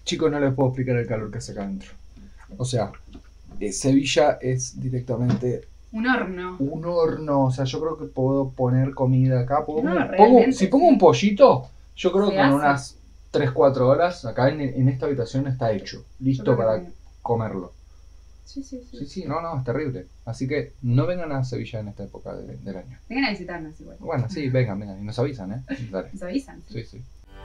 Chicos, no les puedo explicar el calor que hace acá adentro. O sea, Sevilla es directamente Un horno. un horno. O sea, yo creo que puedo poner comida acá. No, realmente, Si pongo sí. un pollito, yo creo Se que en hace. unas 3-4 horas acá en esta habitación está hecho. Listo Yo creo para que comerlo. Sí. Sí, no, es terrible. Así que no vengan a Sevilla en esta época del año. Vengan a visitarnos igual. Bueno, sí, vengan. Y nos avisan, ¿eh? Dale. Nos avisan. Sí.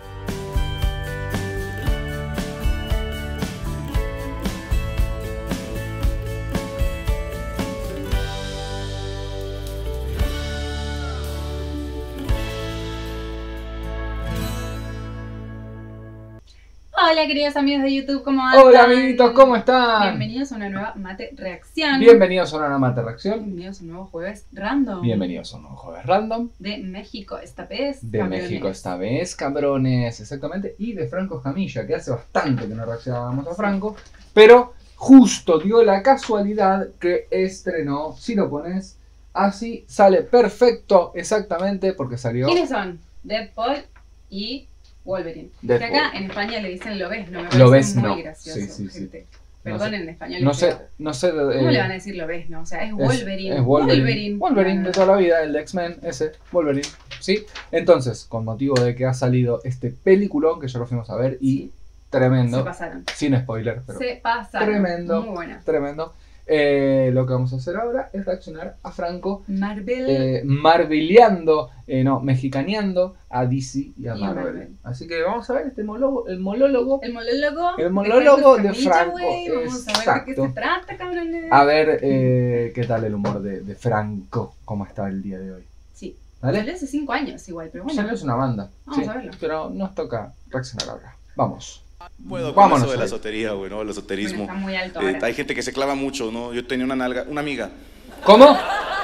Hola, queridos amigos de YouTube, ¿cómo andan? Hola, amiguitos, ¿cómo están? Bienvenidos a una nueva Mate Reacción. Bienvenidos a una nueva Mate Reacción. Bienvenidos a un nuevo jueves random. Bienvenidos a un nuevo jueves random. De México esta vez. De cabrones. México esta vez, cabrones, exactamente. Y de Franco Escamilla, que hace bastante que no reaccionábamos a Franco. Pero justo dio la casualidad que estrenó, si lo pones así, sale perfecto, exactamente, porque salió... ¿Quiénes son? Deadpool y Wolverine. Deadpool. Que acá en España le dicen lo ves, no me Lo parece ves, muy no. gracioso, Sí. gente. No Perdonen sé. en español. No pero sé... ¿Cómo le van a decir lo ves, no? O sea, es Wolverine. Es Wolverine. Wolverine No. de toda la vida, el de X-Men, ese, Wolverine. ¿Sí? Entonces, con motivo de que ha salido este peliculón, que ya lo fuimos a ver, y tremendo. Se pasaron. Sin spoiler, pero Se pasaron. tremendo. Muy buena. tremendo. Lo que vamos a hacer ahora es reaccionar a Franco Marvel. marveleando, mexicaneando a DC y a Y Marvel. Marvel. Así que vamos a ver este monólogo, el monólogo. El monólogo. El monólogo de Escamilla, Franco, güey. Vamos a ver de qué exacto. se trata, cabrones. A ver qué tal el humor de Franco, cómo está el día de hoy. Sí. ¿Vale? Salió hace 5 años igual, pero bueno. Salió es una banda. Vamos sí, a verlo. pero nos toca reaccionar ahora. Vamos. Puedo con Vámonos eso de la ahí. esotería, güey, ¿no? El Bueno, esoterismo. está muy alto ahora. Hay gente que se clava mucho, ¿no? Yo tenía una amiga ¿Cómo?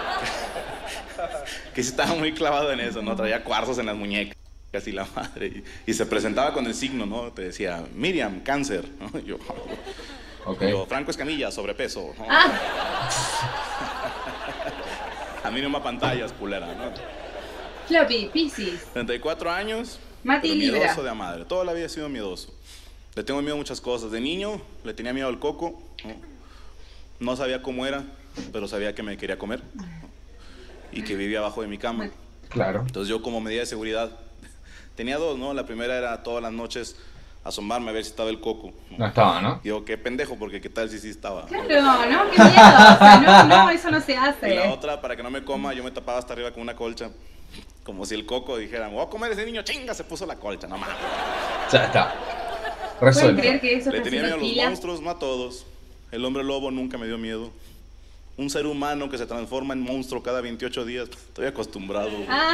que se estaba muy clavado en eso, ¿no? Traía cuarzos en las muñecas y la madre. Y se presentaba con el signo, ¿no? Te decía, Miriam, cáncer, ¿no? Ok. Yo, Franco Escamilla, sobrepeso, ¿no? Ah, A mí no me pantallas, culera, ¿no? Floppy, Pisces. 34 años, Mati pero Libra. miedoso de a madre. Toda la vida he sido miedoso. Le tengo miedo a muchas cosas. De niño le tenía miedo al coco, ¿no? No sabía cómo era, pero sabía que me quería comer, ¿no? Y que vivía abajo de mi cama. Claro. Entonces yo, como medida de seguridad, tenía dos, ¿no? La primera era todas las noches asomarme a ver si estaba el coco, ¿no? No estaba, ¿no? Digo, qué pendejo, porque qué tal si sí estaba, ¿no? Claro, ¿no? Qué miedo. O sea, no, eso no se Y la hace. otra, para que no me coma, yo me tapaba hasta arriba con una colcha, como si el coco dijera, me voy a comer ese niño, chinga, se puso la colcha, no mames. Ya está. ¿Pueden Resuelto. creer que eso Le está tenía miedo haciendo a los fila? monstruos, no a todos. El hombre lobo nunca me dio miedo. Un ser humano que se transforma en monstruo cada 28 días, estoy acostumbrado. Ah,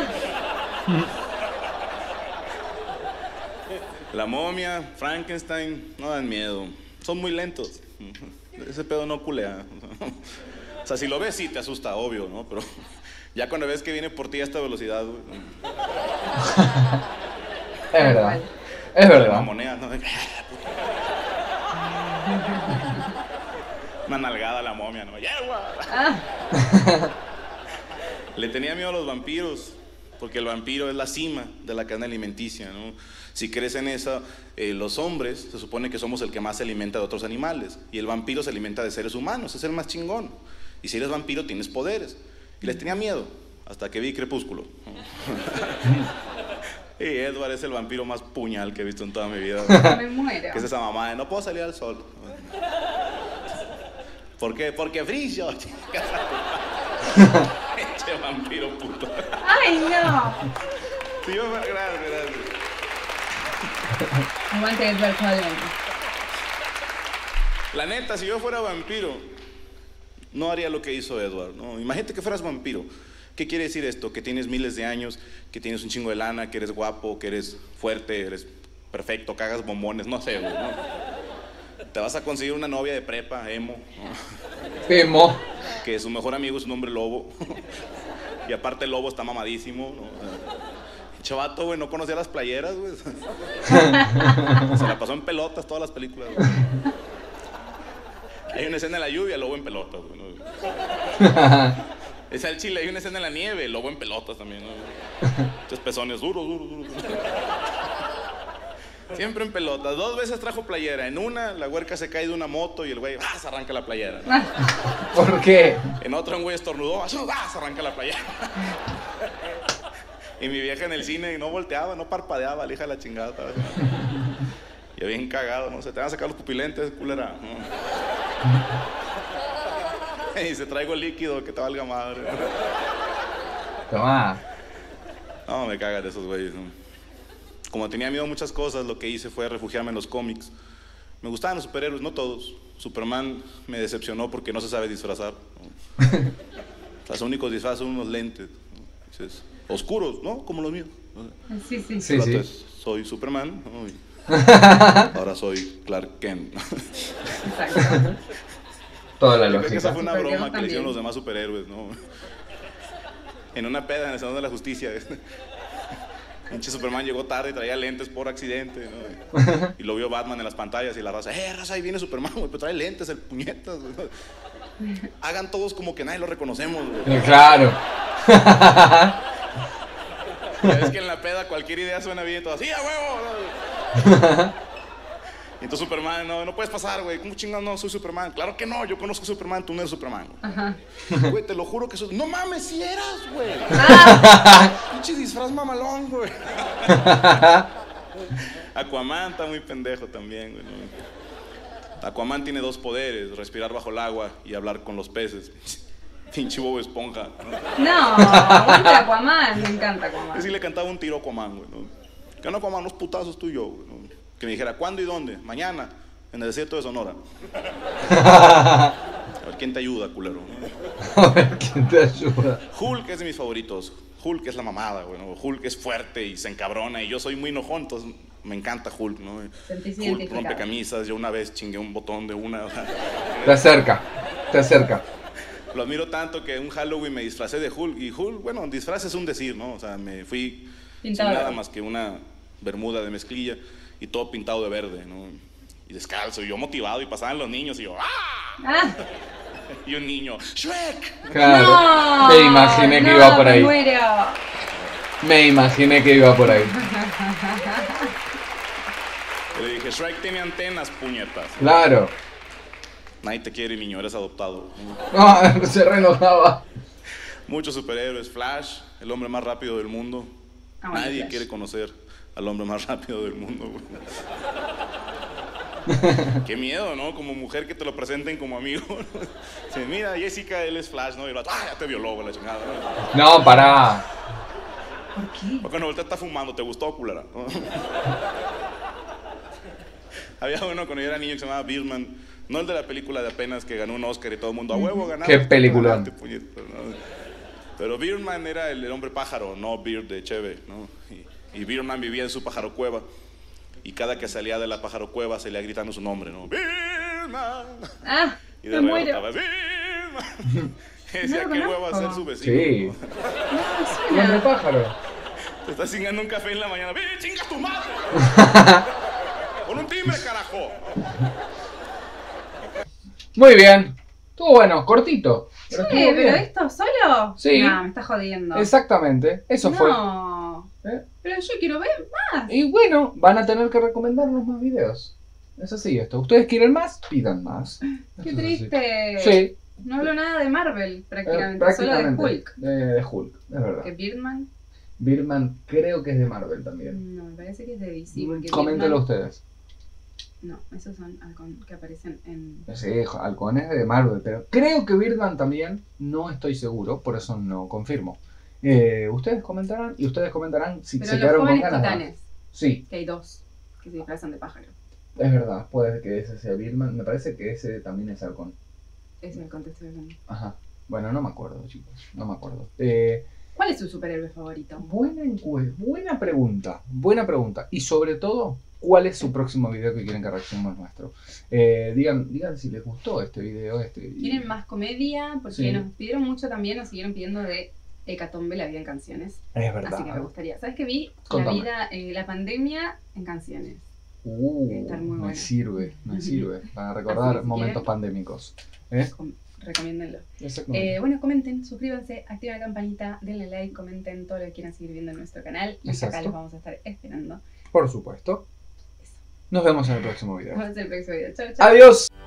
La momia, Frankenstein, no dan miedo. Son muy lentos. Ese pedo no culea. O sea, si lo ves, sí te asusta, obvio, ¿no? Pero ya cuando ves que viene por ti a esta velocidad, güey, Es verdad. Es verdad. mamonea, ¿no? Una nalgada a la momia, ¿no? ¡Yegua! ah. Le tenía miedo a los vampiros, porque el vampiro es la cima de la cadena alimenticia, ¿no? Si crees en eso, los hombres se supone que somos el que más se alimenta de otros animales, y el vampiro se alimenta de seres humanos, es el más chingón. Y si eres vampiro tienes poderes. Y les tenía miedo, hasta que vi Crepúsculo. Y Edward es el vampiro más puñal que he visto en toda mi vida. Me muero. ¿Qué es esa mamá de no puedo salir al sol? ¿Por qué? Porque brillo. Eche vampiro puto. ¡Ay, no! Sí, gracias. Aguante Edward Cullen. La neta, si yo fuera vampiro, no haría lo que hizo Edward, ¿no? Imagínate que fueras vampiro. ¿Qué quiere decir esto? Que tienes miles de años, que tienes un chingo de lana, que eres guapo, que eres fuerte, eres perfecto, cagas bombones, no sé, güey, ¿no? Te vas a conseguir una novia de prepa, emo, ¿no? Emo. Que su mejor amigo es un hombre lobo. Y aparte el lobo está mamadísimo, ¿no? Chavato, güey, no conocía las playeras, güey. Se la pasó en pelotas todas las películas, güey. Hay una escena en la lluvia, el lobo en pelotas, güey, ¿no? Es al chile, hay una escena en la nieve, el lobo en pelotas también, ¿no? Estos pezones duros. Siempre en pelota. 2 veces trajo playera. En una, la huerca se cae de una moto y el güey se arranca la playera. ¿Por qué? En otra, un güey estornudó, se arranca la playera. Y mi vieja en el cine no volteaba, no parpadeaba, la hija de la chingada. Yo bien cagado, no sé, te van a sacar los pupilentes, culera. Y se traigo líquido, que te valga madre. Tomá. No, me cagas de esos güeyes, ¿no? Como tenía miedo a muchas cosas, lo que hice fue refugiarme en los cómics. Me gustaban los superhéroes, no todos. Superman me decepcionó porque no se sabe disfrazar, ¿no? Los únicos disfraces son unos lentes, ¿no? Dices, oscuros, ¿no? Como los míos. Sí, sí. Sí, sí. Entonces, soy Superman, ¿no? Ahora soy Clark Kent. Exacto. Toda la Yo creo que esa lógica. fue una Supergirl broma que le hicieron también. los demás superhéroes, ¿no? En una peda en el Salón de la Justicia. Pinche Superman llegó tarde y traía lentes por accidente, ¿no? Y lo vio Batman en las pantallas y la raza, raza, ahí viene Superman, güey, pero trae lentes, el puñetas, güey. Hagan todos como que nadie lo reconocemos, güey. Claro. Es que en la peda cualquier idea suena bien y todo así, ¡a huevo! Y entonces Superman, no puedes pasar, güey. ¿Cómo chingados no soy Superman? Claro que no, yo conozco a Superman, tú no eres Superman. Ajá. Güey, te lo juro que soy... No mames, si eras, güey. Pinche disfraz mamalón, güey. Aquaman está muy pendejo también, güey, ¿no? Aquaman tiene 2 poderes, respirar bajo el agua y hablar con los peces. Pinche Bob Esponja, ¿no? No, aguanta Aquaman, me encanta Aquaman. Yo sí le cantaba un tiro a Aquaman, güey, ¿no? Que no, Aquaman, unos putazos tú y yo, güey, ¿no? Que me dijera, ¿cuándo y dónde? Mañana, en el desierto de Sonora. A ver, ¿quién te ayuda, culero? A ver, ¿quién te ayuda? Hulk es de mis favoritos. Hulk es la mamada, güey, ¿no? Hulk es fuerte y se encabrona y yo soy muy enojón, entonces me encanta Hulk, ¿no? Sentís Hulk identificado. rompe camisas, yo una vez chingué un botón de una... Te acerca. Te acerca. Lo admiro tanto que un Halloween me disfracé de Hulk y Hulk, bueno, disfraz es un decir, ¿no? O sea, me fui Pintado. sin nada más que una bermuda de mezclilla y todo pintado de verde, ¿no? Y descalzo, y yo motivado, y pasaban los niños, y yo, ¡ah! Ah, Y un niño, ¡Shrek! Claro. no, Me imaginé que no, iba por me ahí. muero. Me imaginé que iba por ahí. Y le dije, Shrek tiene antenas, puñetas. Claro. Nadie te quiere, niño, eres adoptado. No, se renojaba. Muchos superhéroes, Flash, el hombre más rápido del mundo. Ah, bueno, Nadie Flash. quiere conocer al hombre más rápido del mundo, güey. Qué miedo, ¿no? Como mujer que te lo presenten como amigo. Sí, mira, Jessica, él es Flash, ¿no? Y el vato, ya te violó, güey, la chingada, ¿no? No, pará. ¿Por qué? Porque no, ahorita está fumando, ¿te gustó, culera? ¿No? Había uno cuando yo era niño que se llamaba Birdman, no el de la película de apenas que ganó un Oscar y todo el mundo a huevo ganaba. Qué peliculón. Pero Birdman era el hombre pájaro, no Beard de Cheve, ¿no? Y Birdman vivía en su pájaro cueva. Y cada que salía de la pájaro cueva se le iba gritando su nombre, ¿no? Birdman. Ah, Y de me repente muero. estaba Birdman. Y decía, No lo ¿qué hueva conozco. ser su vecino? Sí. No, Hombre suena. pájaro. Te estás chingando un café en la mañana. ¡Ve, chinga tu madre! ¡Con un timbre, carajo! Muy bien. Estuvo bueno, cortito. Pero Che, estuvo pero bien. esto solo. Sí. No, me estás jodiendo. Exactamente. Eso fue. No. ¿Eh? Pero yo quiero ver más. Y bueno, van a tener que recomendarnos más videos. Es así esto. Ustedes quieren más, pidan más. Qué Esto es así. triste. Sí. No hablo nada de Marvel prácticamente, Prácticamente. solo de Hulk. De Hulk, es verdad. Que Birdman, Birdman creo que es de Marvel también. no, me parece que es de DC. Porque Coméntenlo Birdman- ustedes. No, esos son que aparecen en... Sí, Halcón es de Marvel, pero creo que Birdman también, no estoy seguro, por eso no confirmo. Ustedes comentarán y ustedes comentarán si Pero se los quedaron con jóvenes ganas. de más. titanes, Sí, que hay 2 que se disfrazan de pájaro. es verdad, puede que ese sea Birdman. Me parece que ese también es Halcón. Ese es el contexto de Birdman. Ajá. Bueno, no me acuerdo, chicos. No me acuerdo. ¿Cuál es su superhéroe favorito? Buena pregunta. Buena pregunta. Y sobre todo, ¿cuál es su próximo video que quieren que reaccionemos nuestro? Digan si les gustó este video. ¿Quieren más comedia? Porque Sí. nos pidieron mucho también, nos siguieron pidiendo de Hecatombe, la vida en canciones. Es verdad. Así que me gustaría. ¿Sabes qué vi? Contame. La vida, la pandemia en canciones. Está muy Me bueno. sirve. Para Así recordar que si momentos quieren- pandémicos. ¿Eh? Recomiéndenlo. Exactamente. Bueno, comenten, suscríbanse, activen la campanita, denle like, comenten todo lo que quieran seguir viendo en nuestro canal. Y acá Exacto. los vamos a estar esperando. Por supuesto. Nos vemos en el próximo video. Vamos a hacer el próximo video. Chau, chau. Adiós.